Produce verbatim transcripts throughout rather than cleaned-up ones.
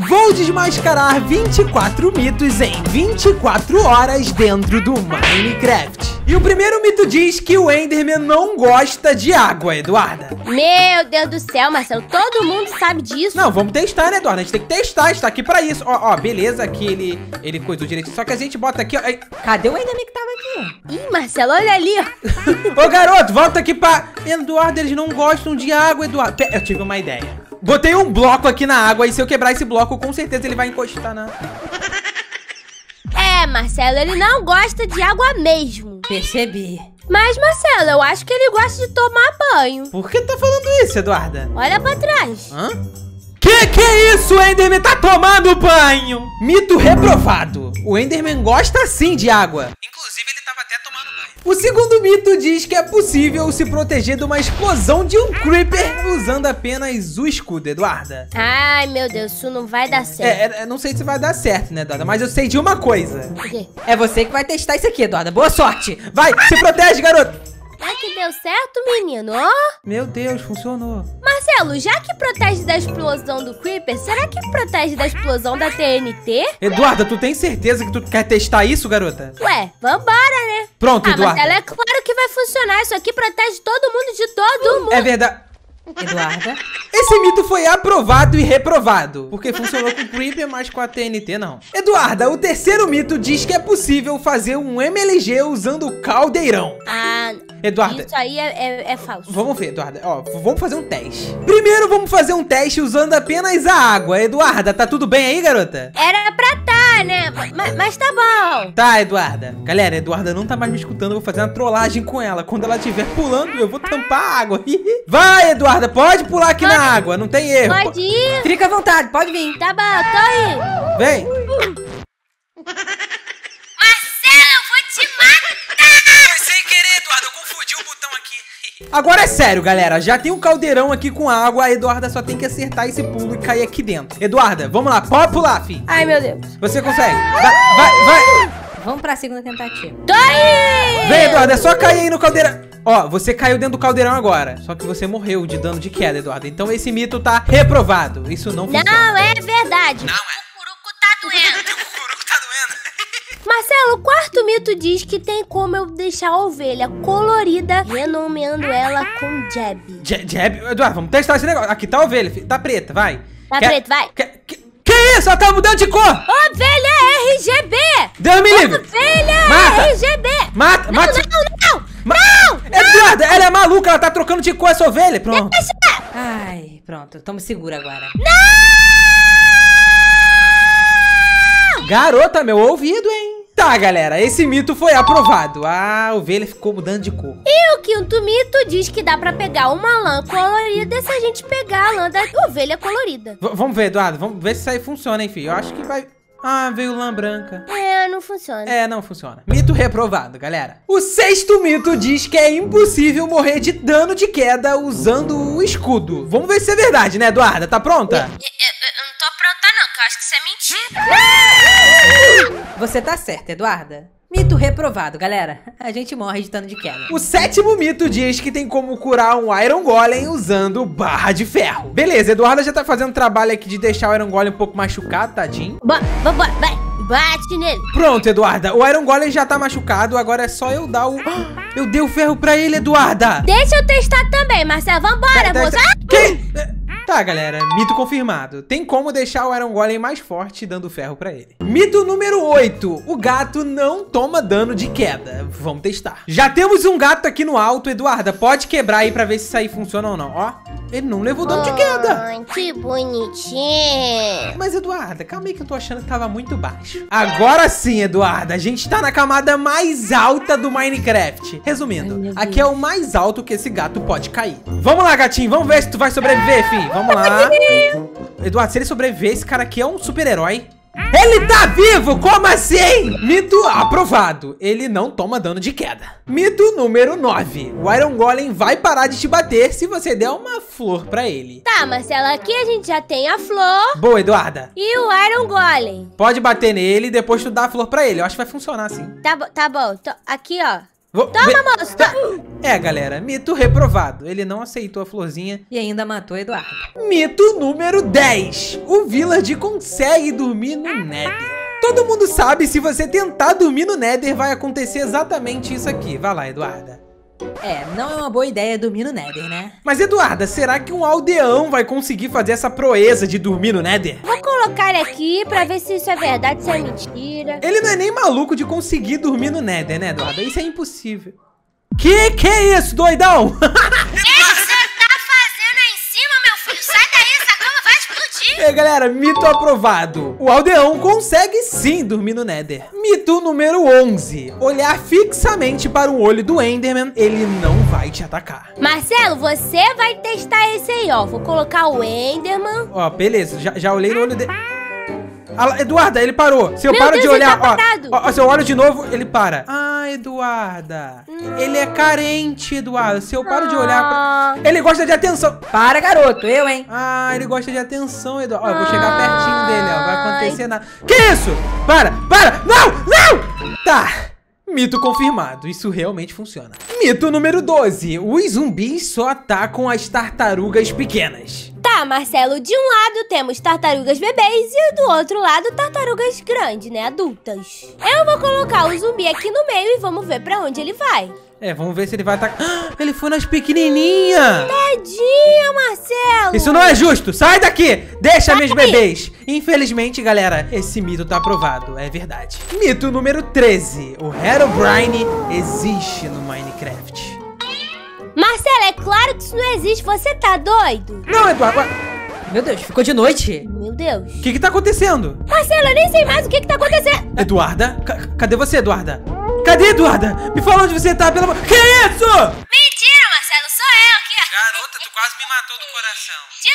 Vou desmascarar vinte e quatro mitos em vinte e quatro horas dentro do Minecraft. E o primeiro mito diz que o Enderman não gosta de água, Eduarda. Meu Deus do céu, Marcelo, todo mundo sabe disso. Não, vamos testar, né, Eduarda? A gente tem que testar, está aqui pra isso. Ó, ó, beleza, aqui ele, ele coisou direitinho. Só que a gente bota aqui, ó. Ai. Cadê o Enderman que tava aqui? Ih, Marcelo, olha ali, ó. Ô, garoto, volta aqui pra... Eduardo, eles não gostam de água, Eduardo. Pera, eu tive uma ideia. Botei um bloco aqui na água e se eu quebrar esse bloco, com certeza ele vai encostar na... É, Marcelo, ele não gosta de água mesmo. Percebi. Mas, Marcelo, eu acho que ele gosta de tomar banho. Por que tá falando isso, Eduarda? Olha pra trás. Hã? Que que é isso? O Enderman tá tomando banho! Mito reprovado. O Enderman gosta sim de água. Inclusive, ele tava até tomando banho. O segundo mito diz que é possível se proteger de uma explosão de um Creeper usando apenas o escudo, Eduarda. Ai, meu Deus, isso não vai dar certo. É, é, não sei se vai dar certo, né, Eduarda? Mas eu sei de uma coisa. O quê? É você que vai testar isso aqui, Eduarda. Boa sorte. Vai, se protege, garoto! Será que deu certo, menino? Ó. Meu Deus, funcionou. Marcelo, já que protege da explosão do Creeper, será que protege da explosão da T N T? Eduarda, tu tem certeza que tu quer testar isso, garota? Ué, vambora, né? Pronto, ah, Eduarda. Marcelo, é claro que vai funcionar. Isso aqui protege todo mundo de todo mundo. É verdade. Eduarda. Esse mito foi aprovado e reprovado, porque funcionou com o Creeper, mas com a T N T não. Eduarda, o terceiro mito diz que é possível fazer um M L G usando o caldeirão. Ah, Eduarda, isso aí é, é, é falso. vamos ver, Eduarda. Ó, vamos fazer um teste. Primeiro, vamos fazer um teste usando apenas a água. Eduarda, tá tudo bem aí, garota? Era pra tá, né? Mas, mas tá bom. Tá, Eduarda. Galera, a Eduarda não tá mais me escutando. Eu vou fazer uma trollagem com ela. Quando ela estiver pulando, eu vou tampar a água. Vai, Eduarda, pode pular aqui Pode. na água. Não tem erro. Pode ir. Fica à vontade, pode vir. Tá bom, tô indo. Vem. Marcelo, eu vou te matar. Foi sem querer, Eduarda. Eu confundi o botão aqui. Agora é sério, galera. Já tem um caldeirão aqui com água. A Eduarda só tem que acertar esse pulo e cair aqui dentro. Eduarda, vamos lá. Pode pular, fi. Ai, meu Deus. Você consegue. Vai, vai, vai. Vamos pra segunda tentativa. Tô indo. Vem, Eduarda. É só cair aí no caldeirão. Ó, você caiu dentro do caldeirão agora. Só que você morreu de dano de queda, Eduarda. Então esse mito tá reprovado. Isso não funciona. Não é verdade. Não é. O curucu tá doendo. O curuco tá doendo. Marcelo, o quarto mito diz que tem como eu deixar a ovelha colorida, renomeando ela com Jeb. Je- Jeb, Eduardo, vamos testar esse negócio. Aqui tá a ovelha, filho. Tá preta, vai. Tá Quer- preto, vai. Que, que, que isso? Ela tá mudando de cor! Ovelha R G B! Deus me livre! Ovelha Mata! R G B! Mata, Não, mata! não, não! Ma- Não! Eduardo, ela é maluca, ela tá trocando de cor essa ovelha. Pronto. Ai, pronto. Tamo seguro agora. Garota, meu ouvido, hein? Tá, galera, esse mito foi aprovado. A ovelha ficou mudando de cor. E o quinto mito diz que dá pra pegar uma lã colorida se a gente pegar a lã da ovelha colorida. V- vamos ver, Eduardo, vamos ver se isso aí funciona, hein, filho. Eu acho que vai... Ah, veio lã branca. É, não funciona. É, não funciona. Mito reprovado, galera. O sexto mito diz que é impossível morrer de dano de queda usando o escudo. Vamos ver se é verdade, né, Eduarda? Tá pronta? Eu, eu- eu não tô pronta não, que eu acho que isso é mentira. Você tá certa, Eduarda. Mito reprovado, galera. A gente morre de dano de queda. O sétimo mito diz que tem como curar um Iron Golem usando barra de ferro. Beleza, Eduarda já tá fazendo trabalho aqui de deixar o Iron Golem um pouco machucado, tadinho. Ba- ba- ba- vai, bate nele. Pronto, Eduarda. O Iron Golem já tá machucado, agora é só eu dar o... Eu dei o ferro pra ele, Eduarda. Deixa eu testar também, Marcelo. Vambora, Tá- moça. tá- Ah! Que... Tá, galera, mito confirmado. Tem como deixar o Iron Golem mais forte dando ferro pra ele. Mito número oito. O gato não toma dano de queda. Vamos testar. Já temos um gato aqui no alto, Eduarda. Pode quebrar aí pra ver se isso aí funciona ou não. Ó, ele não levou dano de queda. Ai, que bonitinho. Mas, Eduarda, calma aí que eu tô achando que tava muito baixo. Agora sim, Eduarda, a gente tá na camada mais alta do Minecraft. Resumindo, Ai, meu aqui é o mais alto que esse gato pode cair. Vamos lá, gatinho, vamos ver se tu vai sobreviver, fi. Vamos lá. Eduardo, se ele sobreviver, esse cara aqui é um super-herói. Ele tá vivo? Como assim? Mito aprovado. Ele não toma dano de queda. Mito número nove. O Iron Golem vai parar de te bater se você der uma flor pra ele. Tá, Marcelo, aqui a gente já tem a flor Boa, Eduarda. e o Iron Golem. Pode bater nele e depois tu dá a flor pra ele. Eu acho que vai funcionar assim. Tá, bo- tá bom. Tô- aqui, ó. Vou... Toma, Vê... moço. Tá. É, galera, mito reprovado. Ele não aceitou a florzinha. E ainda matou Eduardo. Mito número dez. O Village consegue dormir no Nether. Todo mundo sabe, se você tentar dormir no Nether, vai acontecer exatamente isso aqui. Vai lá, Eduarda. É, não é uma boa ideia dormir no Nether, né? Mas, Eduarda, será que um aldeão vai conseguir fazer essa proeza de dormir no Nether? Vou colocar ele aqui pra ver se isso é verdade, se é mentira. Ele não é nem maluco de conseguir dormir no Nether, né, Eduarda? Isso é impossível. Que que é isso, doidão? O que você tá fazendo aí em cima, meu filho? Sai daí, essa cama vai explodir. E aí, galera, mito aprovado. O aldeão consegue sim dormir no Nether. Mito número onze. Olhar fixamente para o olho do Enderman, ele não vai te atacar. Marcelo, você vai testar esse aí, ó. Vou colocar o Enderman. Ó, beleza, já, já olhei no olho dele. Ah, lá, Eduarda, ele parou. Se eu Meu paro Deus, de ele olhar, tá ó, parado. ó, se eu olho de novo, ele para. Ah, Eduarda. Ele é carente, Eduarda. Se eu paro de olhar pra... Ele gosta de atenção. Para, garoto, eu, hein? Ah, ele gosta de atenção, Eduardo. Ó, eu vou chegar pertinho dele, ó. Vai acontecer nada. Que isso? Para, para. Não, não. Tá. Mito confirmado. Isso realmente funciona. Mito número doze. Os zumbis só atacam as tartarugas pequenas. Tá, Marcelo, de um lado temos tartarugas bebês e do outro lado tartarugas grandes, né, adultas. Eu vou colocar o zumbi aqui no meio e vamos ver pra onde ele vai. É, vamos ver se ele vai atacar. Ah, ele foi nas pequenininhas. Tadinha, Marcelo. Isso não é justo. Sai daqui. Deixa Sai meus daí. bebês. Infelizmente, galera, esse mito tá aprovado. É verdade. Mito número treze. O Herobrine existe no Minecraft. Marcelo, é claro que isso não existe. Você tá doido? Não, Eduardo. O Meu Deus, ficou de noite. Meu Deus. que que tá acontecendo? Marcelo, eu nem sei mais o que que tá acontecendo. Eduarda? Ca- cadê você, Eduarda? Cadê, Eduarda? Me fala onde você tá, pelo amor... Que isso? Mentira, Marcelo, sou eu aqui. Garota, tu quase me matou do coração. Te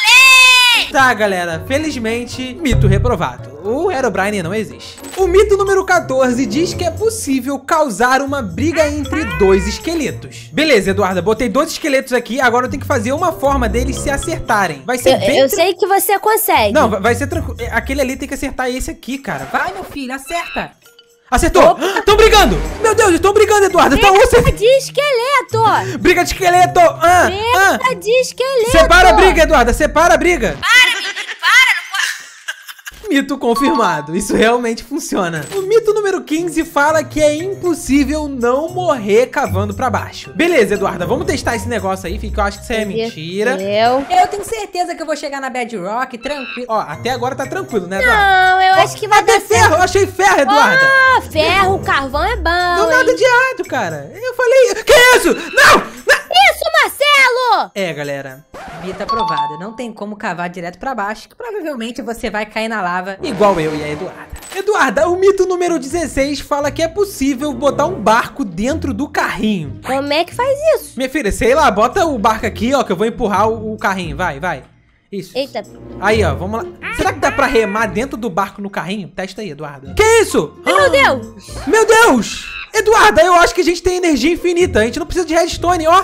trolei. Tá, galera, felizmente, mito reprovado. O Herobrine não existe. O mito número quatorze diz que é possível causar uma briga entre dois esqueletos. Beleza, Eduarda, botei dois esqueletos aqui, agora eu tenho que fazer uma forma deles se acertarem. Vai ser Eu, bem... eu tra- sei que você consegue. Não, vai vai ser tranquilo. Aquele ali tem que acertar esse aqui, cara. Vai. Vai, meu filho, acerta. Acertou! Estão brigando! Meu Deus, estão brigando, Eduarda! Tá você... Briga de esqueleto. Briga de esqueleto! Ah, ah. Briga de esqueleto. Separa a briga, Eduarda! Separa a briga! Para, menino, para, não pode. Mito confirmado. Isso realmente funciona. O mito número quinze fala que é impossível não morrer cavando pra baixo. Beleza, Eduarda, vamos testar esse negócio aí, que eu acho que isso aí é mentira. Eu... Eu tenho certeza que eu vou chegar na Bedrock tranquilo. Ó, até agora tá tranquilo, né, Eduarda? Não, eu acho que vai Até dar certo. ferro! Eu achei ferro, Eduarda! Ah, ferro, carvão é bom. Não hein? nada de errado, cara. Eu falei... Que isso? Não! Não! Isso, Marcelo! É, galera. Mito aprovado. Não tem como cavar direto pra baixo, que provavelmente você vai cair na lava. Igual eu e a Eduarda. Eduarda, o mito número dezesseis fala que é possível botar um barco dentro do carrinho. Como é que faz isso? Minha filha, sei lá, bota o barco aqui, ó, que eu vou empurrar o, o carrinho. Vai, vai. Isso. Eita. Aí, ó, vamos lá. Será que dá pra remar dentro do barco no carrinho? Testa aí, Eduarda. Que isso? Meu Deus! Meu Deus! Eduarda, eu acho que a gente tem energia infinita. A gente não precisa de redstone, ó.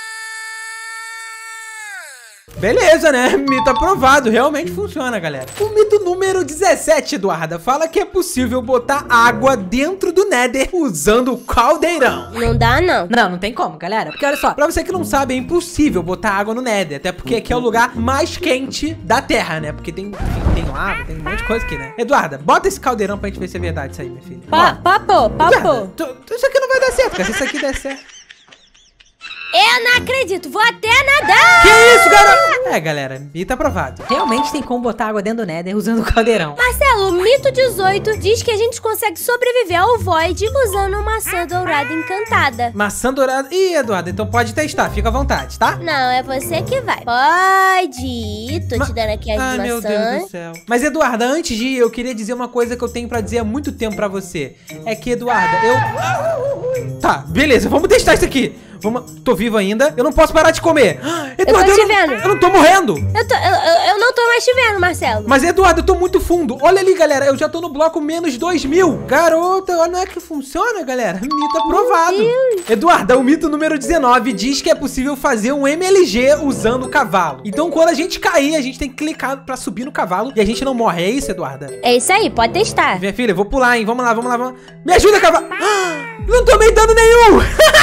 Beleza, né? Mito aprovado. Realmente funciona, galera. O mito número dezessete, Eduarda, fala que é possível botar água dentro do Nether usando o caldeirão. Não dá, não. Não, não tem como, galera. Porque olha só. Pra você que não sabe, é impossível botar água no Nether. Até porque aqui é o lugar mais quente da Terra, né? Porque tem, enfim, tem lava, tem um monte de coisa aqui, né? Eduarda, bota esse caldeirão pra gente ver se é verdade isso aí, minha filha. Pa papo, papo. Eduarda, tu- tu- isso aqui não vai dar certo, cara. Se isso aqui der certo... Eu não acredito, vou até nadar! Que isso, garoto? É, galera, mito aprovado. Realmente tem como botar água dentro do Nether usando o caldeirão. Marcelo, o mito dezoito diz que a gente consegue sobreviver ao Void usando uma maçã dourada encantada. Maçã dourada... Ih, Eduarda, então pode testar, fica à vontade, tá? Não, é você que vai. Pode ir, tô Ma- te dando aqui as Ai, maçãs. meu Deus do céu. Mas, Eduarda, antes de ir, eu queria dizer uma coisa que eu tenho pra dizer há muito tempo pra você. É que, Eduarda, eu... Tá, beleza, vamos testar isso aqui. Vamos... Tô vivo ainda, eu não posso parar de comer. Eduarda, tô te eu, não... vendo. eu não tô morrendo. Eu, tô, eu, eu- eu não tô mais te vendo, Marcelo. Mas, Eduardo, eu tô muito fundo. Olha ali, galera, eu já tô no bloco menos dois mil. Garota, olha, não é que funciona, galera. Mito aprovado. Eduarda, o mito número dezenove diz que é possível fazer um M L G usando o cavalo. Então, quando a gente cair, a gente tem que clicar pra subir no cavalo e a gente não morre. É isso, Eduarda? É isso aí, pode testar. Minha filha, eu vou pular, hein? Vamos lá, vamos lá, vamos lá. Me ajuda, cavalo. Ah, Não tomei dano nenhum.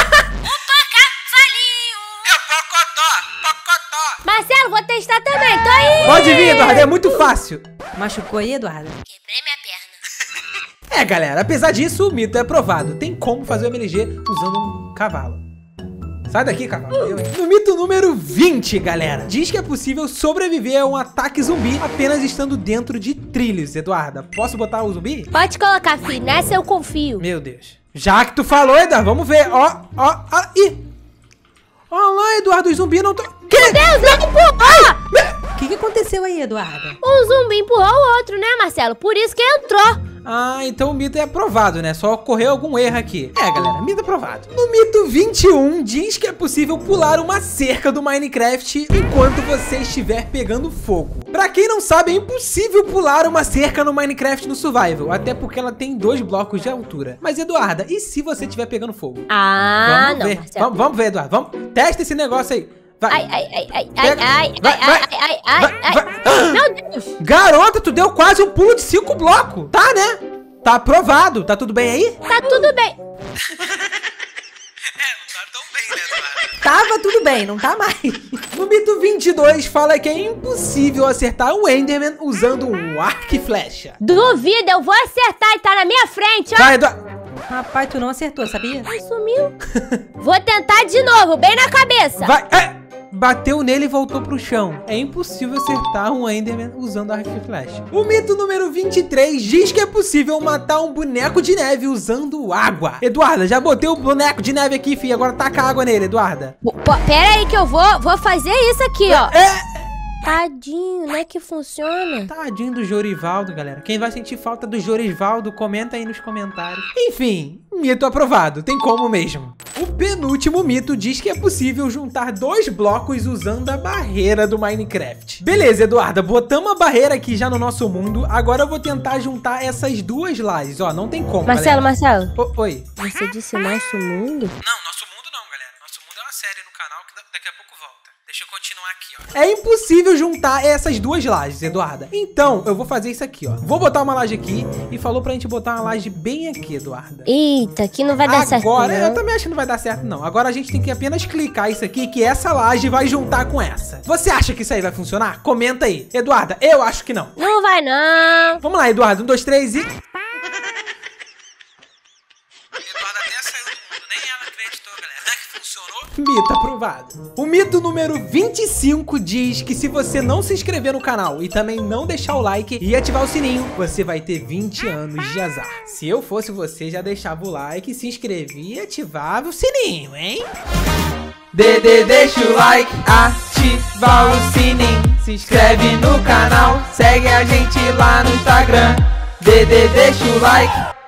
Marcelo, vou testar também, tô aí! Pode vir, Eduardo, é muito fácil. Machucou aí, Eduardo? Quebrei minha perna. É, galera, apesar disso, o mito é provado. Tem como fazer o M L G usando um cavalo. Sai daqui, cavalo. Eu, hein? No mito número vinte, galera, diz que é possível sobreviver a um ataque zumbi apenas estando dentro de trilhos, Eduarda. Posso botar o zumbi? Pode colocar, filho, nessa eu confio. Meu Deus. Já que tu falou, Eduardo, vamos ver. Ó, ó, ó, ih. Ó lá, Eduardo, os zumbis não estão... Que? Meu Deus, ele empurrou! O que, que aconteceu aí, Eduardo? Um zumbi empurrou o outro, né, Marcelo? Por isso que entrou. Ah, então o mito é aprovado, né? Só ocorreu algum erro aqui. É, galera, mito aprovado. No mito vinte e um, diz que é possível pular uma cerca do Minecraft enquanto você estiver pegando fogo. Pra quem não sabe, é impossível pular uma cerca no Minecraft no Survival, até porque ela tem dois blocos de altura. Mas, Eduarda, e se você estiver pegando fogo? Ah, vamos não, ver. Marcelo. Vamos, vamos ver, Eduardo. Vamos, testa esse negócio aí. Vai. Ai, ai, ai, ai, Pega. ai, Vai, ai, vai. ai, ai, ai, Vai, ai, vai. ai. Meu Deus. Garota, tu deu quase um pulo de cinco blocos. Tá, né? Tá aprovado. Tá tudo bem aí? Tá tudo bem. Tava tudo bem, não tá mais. No mito vinte e dois fala que é impossível acertar um Enderman usando um arco e flecha. Duvida, eu vou acertar e tá na minha frente, ó. Vai, Eduardo. Rapaz, tu não acertou, sabia? Ai, sumiu. Vou tentar de novo, bem na cabeça. Vai. É. Bateu nele e voltou pro chão. É impossível acertar um Enderman usando arco e flecha. O mito número vinte e três diz que é possível matar um boneco de neve usando água. Eduarda, já botei o boneco de neve aqui, filho. Agora taca água nele, Eduarda. Pô, pera aí que eu vou, vou fazer isso aqui, ó. É. Tadinho, não é que funciona? Tadinho do Jorivaldo, galera. Quem vai sentir falta do Jorivaldo, comenta aí nos comentários. Enfim, mito aprovado. Tem como mesmo. O penúltimo mito diz que é possível juntar dois blocos usando a barreira do Minecraft. Beleza, Eduarda. Botamos a barreira aqui já no nosso mundo. Agora eu vou tentar juntar essas duas lajes. Ó, não tem como, Marcelo, galera. Marcelo. O- Oi. Você disse nosso mundo? Não, nosso mundo não, galera. Nosso mundo é uma série no canal que daqui a pouco volta. Deixa eu continuar aqui, ó. É impossível juntar essas duas lajes, Eduarda. Então, eu vou fazer isso aqui, ó. Vou botar uma laje aqui e falou pra gente botar uma laje bem aqui, Eduarda. Eita, aqui não vai dar certo, Agora, não. eu também acho que não vai dar certo, não. Agora a gente tem que apenas clicar isso aqui, que essa laje vai juntar com essa. Você acha que isso aí vai funcionar? Comenta aí. Eduarda, eu acho que não. Não vai, não. Vamos lá, Eduardo. Um, dois, três e... Eduarda até saiu do mundo. Nem ela acreditou, galera. Será que funcionou? Mito aprovado. O mito número vinte e cinco diz que se você não se inscrever no canal e também não deixar o like e ativar o sininho, você vai ter vinte anos de azar. Se eu fosse você, já deixava o like, se inscrevia e ativava o sininho, hein? Dede, deixa o like, ativa o sininho, se inscreve no canal, segue a gente lá no Instagram. Dede, deixa o like.